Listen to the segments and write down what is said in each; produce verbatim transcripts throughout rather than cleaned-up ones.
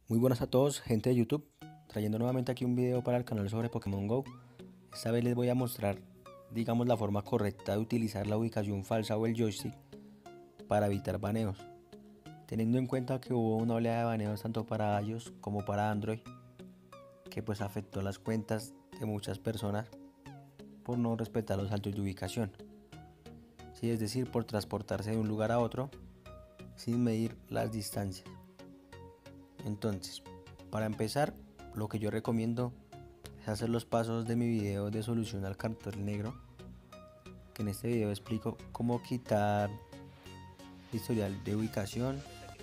Muy buenas a todos, gente de YouTube, trayendo nuevamente aquí un video para el canal sobre Pokémon Go. Esta vez les voy a mostrar, digamos, la forma correcta de utilizar la ubicación falsa o el joystick para evitar baneos. Teniendo en cuenta que hubo una oleada de baneos tanto para iOS como para Android, que pues afectó las cuentas de muchas personas por no respetar los saltos de ubicación. Sí, es decir, por transportarse de un lugar a otro sin medir las distancias. Entonces, para empezar, lo que yo recomiendo es hacer los pasos de mi video de solución al cartel negro, que en este video explico cómo quitar el historial de ubicación,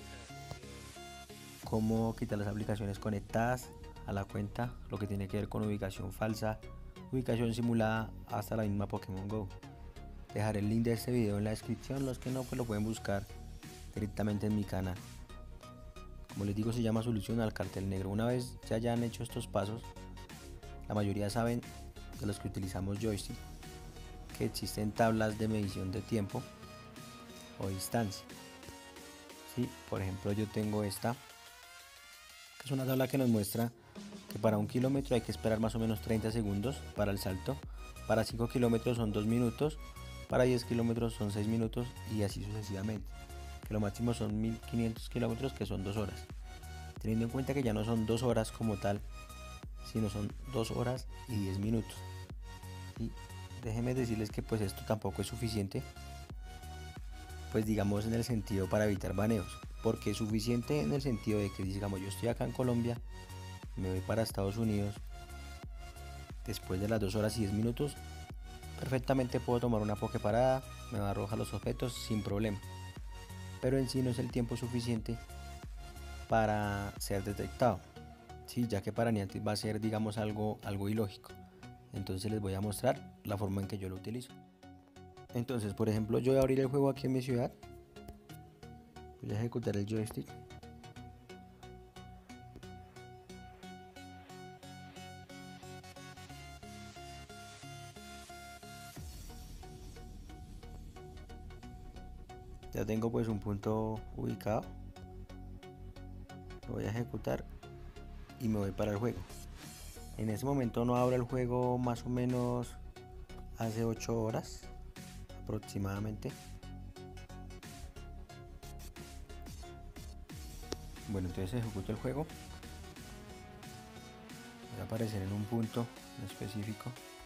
cómo quitar las aplicaciones conectadas a la cuenta, lo que tiene que ver con ubicación falsa, ubicación simulada, hasta la misma Pokémon Go. Dejaré el link de este video en la descripción, los que no pues lo pueden buscar directamente en mi canal. Como les digo, se llama solución al cartel negro. Una vez ya hayan hecho estos pasos, la mayoría saben, de los que utilizamos joystick, que existen tablas de medición de tiempo o distancia. ¿Sí? Por ejemplo, yo tengo esta, que es una tabla que nos muestra que para un kilómetro hay que esperar más o menos treinta segundos para el salto, para cinco kilómetros son dos minutos, para diez kilómetros son seis minutos y así sucesivamente, que lo máximo son mil quinientos kilómetros, que son dos horas, teniendo en cuenta que ya no son dos horas como tal, sino son dos horas y diez minutos. Y déjenme decirles que pues esto tampoco es suficiente, pues digamos en el sentido para evitar baneos, porque es suficiente en el sentido de que, digamos, yo estoy acá en Colombia, me voy para Estados Unidos, después de las dos horas y diez minutos, perfectamente puedo tomar una Poképarada, me va a arrojar los objetos sin problema, pero en sí no es el tiempo suficiente para ser detectado, sí, ya que para Niantic va a ser, digamos, algo, algo ilógico. Entonces les voy a mostrar la forma en que yo lo utilizo. Entonces, por ejemplo, yo voy a abrir el juego aquí en mi ciudad, voy a ejecutar el joystick, ya tengo pues un punto ubicado, lo voy a ejecutar y me voy para el juego. En ese momento no abro el juego más o menos hace ocho horas aproximadamente. Bueno, entonces ejecuto el juego, voy a aparecer en un punto específico.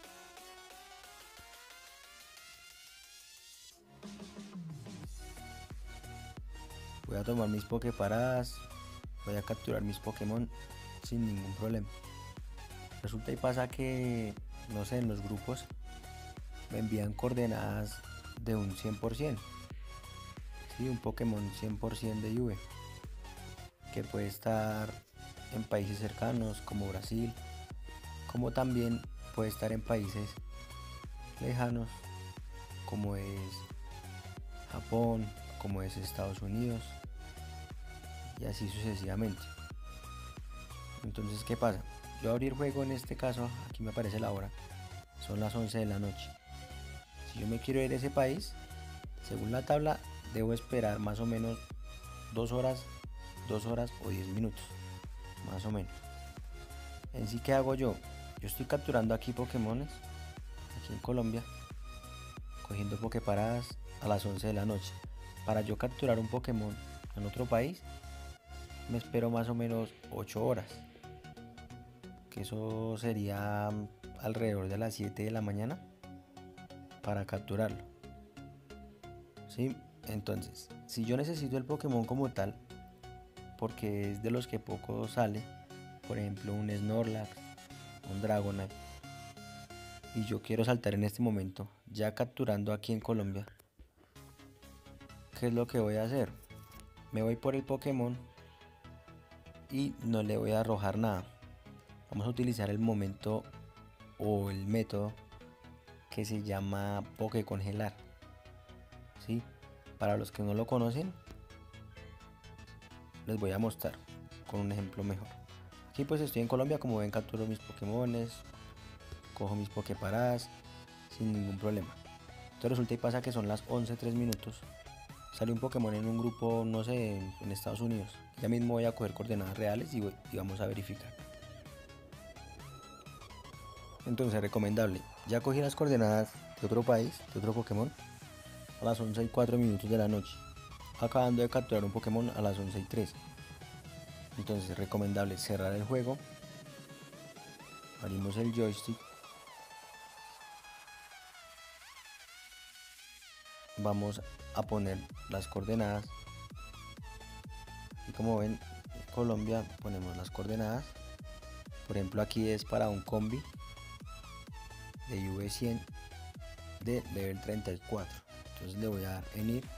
Voy a tomar mis Poképaradas, voy a capturar mis Pokémon sin ningún problema. Resulta y pasa que, no sé, en los grupos me envían coordenadas de un cien por ciento, ¿sí? Un Pokémon cien por ciento de I V, que puede estar en países cercanos como Brasil, como también puede estar en países lejanos como es Japón, como es Estados Unidos y así sucesivamente. Entonces, ¿qué pasa? Yo abrí el juego, en este caso, aquí me aparece la hora, son las once de la noche. Si yo me quiero ir a ese país, según la tabla, debo esperar más o menos dos horas, dos horas o diez minutos, más o menos. En sí, ¿qué hago yo? Yo estoy capturando aquí Pokémones, aquí en Colombia, cogiendo Poképaradas a las once de la noche. Para yo capturar un Pokémon en otro país, me espero más o menos ocho horas, que eso sería alrededor de las siete de la mañana para capturarlo. ¿Sí? Entonces, si yo necesito el Pokémon como tal, porque es de los que poco sale, por ejemplo un Snorlax, un Dragonite, y yo quiero saltar en este momento, ya capturando aquí en Colombia, ¿qué es lo que voy a hacer? Me voy por el Pokémon y no le voy a arrojar nada. Vamos a utilizar el momento o el método que se llama Pokécongelar, ¿sí? Para los que no lo conocen, les voy a mostrar con un ejemplo mejor. Aquí pues estoy en Colombia, como ven, capturo mis Pokémones, cojo mis Poképaradas sin ningún problema. Entonces resulta y pasa que son las once tres minutos. Sale un Pokémon en un grupo, no sé, en Estados Unidos, Ya mismo voy a coger coordenadas reales y, voy, y vamos a verificar. Entonces, recomendable. Ya cogí las coordenadas de otro país, de otro Pokémon, a las once y cuatro minutos de la noche, acabando de capturar un Pokémon a las once y tres. Entonces, recomendable cerrar el juego. Abrimos el joystick. Vamos a poner las coordenadas. Y como ven, en Colombia ponemos las coordenadas. Por ejemplo, aquí es para un combi de U V cien de level treinta y cuatro. Entonces le voy a dar en ir.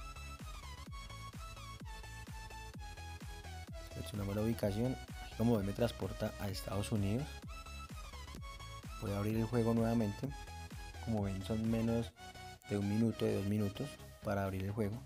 Seleccionamos la ubicación. Aquí, como ven, me transporta a Estados Unidos. Voy a abrir el juego nuevamente. Como ven, son menos de un minuto, de dos minutos para abrir el juego.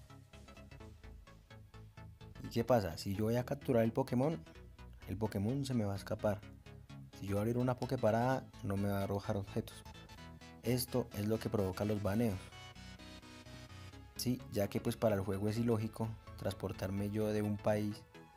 ¿Y qué pasa? Si yo voy a capturar el Pokémon, el Pokémon se me va a escapar. Si yo abrir una Poképarada, no me va a arrojar objetos. Esto es lo que provoca los baneos. Sí, ya que pues para el juego es ilógico transportarme yo de un país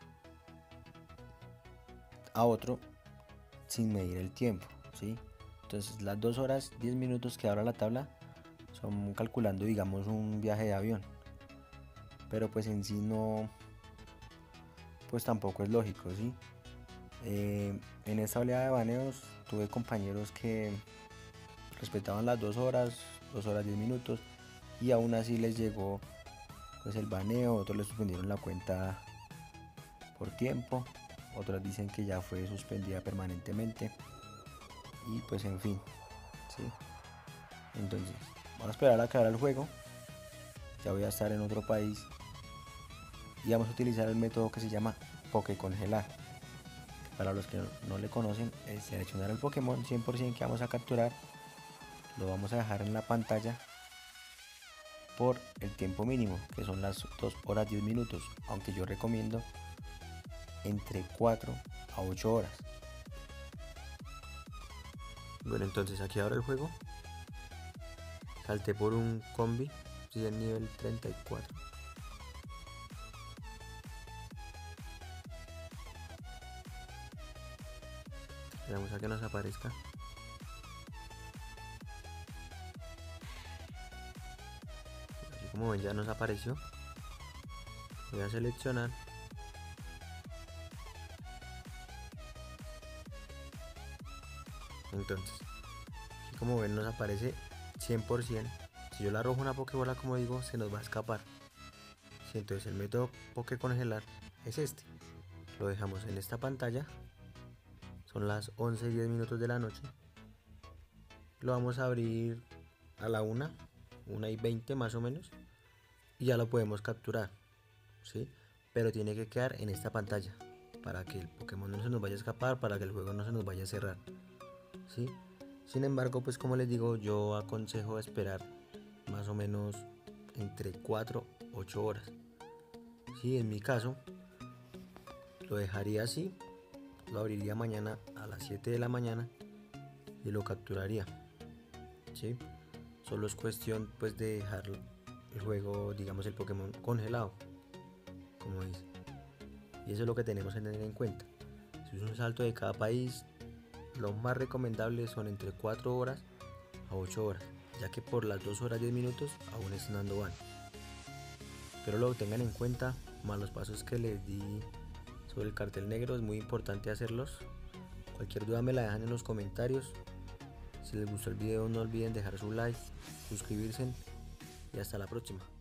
a otro sin medir el tiempo, ¿sí? Entonces las dos horas diez minutos que abra la tabla son calculando, digamos, un viaje de avión, pero pues en sí no, pues tampoco es lógico, ¿sí? Eh, en esta oleada de baneos tuve compañeros que respetaban las dos horas, dos horas diez minutos, y aún así les llegó pues el baneo. Otros les suspendieron la cuenta por tiempo, otros dicen que ya fue suspendida permanentemente, y pues en fin, ¿sí? Entonces vamos a esperar a acabar el juego. Ya voy a estar en otro país y vamos a utilizar el método que se llama Pokécongelar. Para los que no, no le conocen, es seleccionar el Pokémon cien por ciento que vamos a capturar, lo vamos a dejar en la pantalla por el tiempo mínimo, que son las dos horas diez minutos, aunque yo recomiendo entre cuatro a ocho horas. Bueno, entonces aquí abro el juego, salté por un combi, estoy en nivel treinta y cuatro. Vamos a que nos aparezca. Así como ven, ya nos apareció. Voy a seleccionar. Entonces, aquí como ven, nos aparece cien por ciento. Si yo le arrojo una Pokébola, como digo, se nos va a escapar. Sí, entonces el método Pokécongelar es este. Lo dejamos en esta pantalla. Son las once y diez minutos de la noche. Lo vamos a abrir a la una, una y veinte más o menos. Y ya lo podemos capturar, ¿sí? Pero tiene que quedar en esta pantalla para que el Pokémon no se nos vaya a escapar, para que el juego no se nos vaya a cerrar, ¿sí? Sin embargo, pues como les digo, yo aconsejo esperar más o menos entre cuatro a ocho horas. Sí, en mi caso lo dejaría así, lo abriría mañana a las siete de la mañana y lo capturaría, ¿sí? Solo es cuestión pues de dejar el juego, digamos, el Pokémon congelado, como dice. Y eso es lo que tenemos que tener en cuenta. Si es un salto de cada país, lo más recomendable son entre cuatro horas a ocho horas, ya que por las dos horas diez minutos aún están dando ban. Pero lo tengan en cuenta, más los pasos que les di sobre el cartel negro, es muy importante hacerlos. Cualquier duda me la dejan en los comentarios. Si les gustó el video, no olviden dejar su like, suscribirse y hasta la próxima.